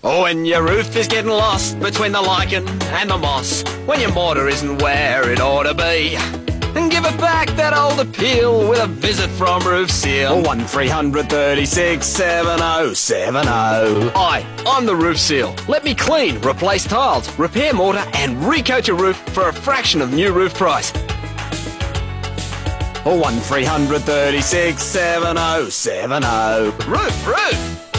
Oh, when your roof is getting lost between the lichen and the moss, when your mortar isn't where it ought to be, and give it back that old appeal with a visit from Roof Seal. 1336 7070. Hi, I'm the Roof Seal. Let me clean, replace tiles, repair mortar, and recoat your roof for a fraction of new roof price. 1336 7070. Roof!